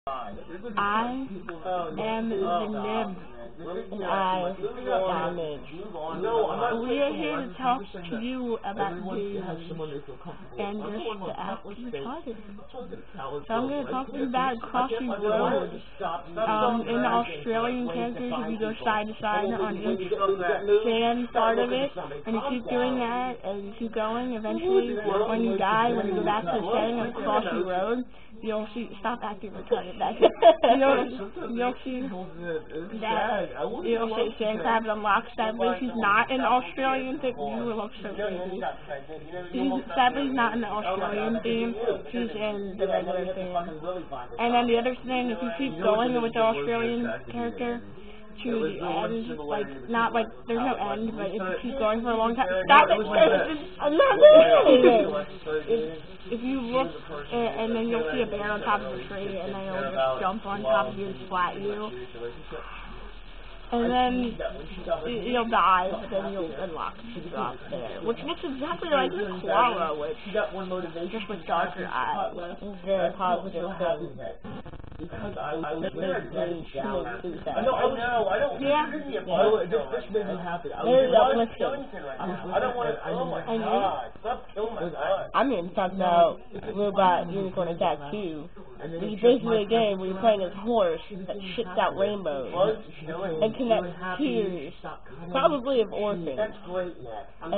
I am the nib, And I am the midge. we are here to talk to you about games and just to ask you retarded. So I'm going to talk to you about crossing roads. In the Australian characters, if you go side to side on each sand part of it, and you keep doing that, and you keep going, eventually, when you die, when you go back to the setting of crossing road, you'll see, stop acting retarded back there. You'll see that, you'll say sand crabs unlocks. Sadly, he's not in the Australian thing. You look so crazy. Sadly, he's not in the Australian theme. He's in the regular theme. And then the other thing, if you keep going with the Australian character to the end, like, not like, there's no end, but if you keep going for a long time, stop it, I'm not doing anything! If you look, and then you'll see a bear on top of a tree, and then it'll just jump on top of you and splat you. And then you'll die, but then you'll unlock the drop there, which looks exactly like Koala, just with darker eyes. It's very positive thing. Because I was very down. I don't. Yeah. This made me happy. Very uplifting. I don't want to. Oh my God! Stop killing my God! I'm going to talk about Robot Unicorn Attack 2. Which is basically a game where you're playing as a horse that shits out rainbows and connects tears, probably of orphans. That's great, Matt. And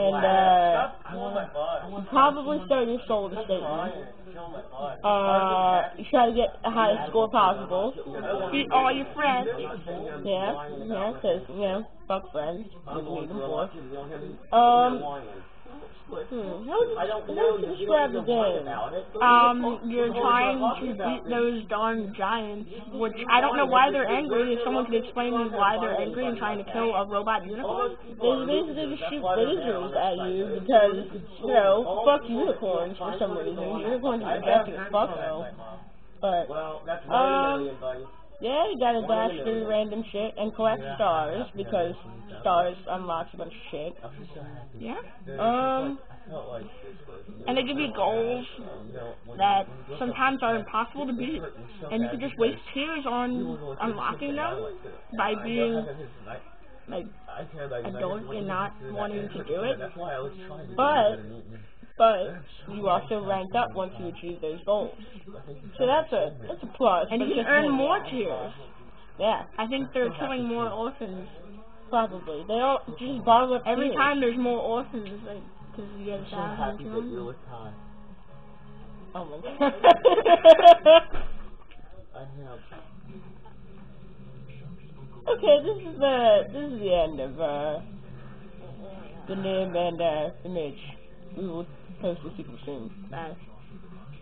Stop probably start your soul to Satan. You try to get the highest score possible. Beat all your friends. Yeah, because, fuck friends. You need them for. How would you describe the game? You're trying to beat those darn giants, which I don't know why they're angry. If someone could explain to me why they're angry and trying to kill a robot unicorn. They basically just shoot lasers at you because, fuck unicorns for some reason. Unicorns are rejecting as fuck though. But, yeah, you gotta dash through random shit and collect stars, because stars unlocks a bunch of shit. Yeah. And they give you goals that sometimes are impossible to beat, and you can just waste tears on unlocking them by being, like, a dork and not wanting to do it. But you also rank up once you achieve those goals. So that's a plus. And you can earn more tears. Yeah. I think they're killing more orphans. Probably. They all just bottle up every tears. time there's more orphans, like, because you get a thousand kills. Oh my God. Okay, this is the end of the nib and the midge. We will post the sequel soon. Bye.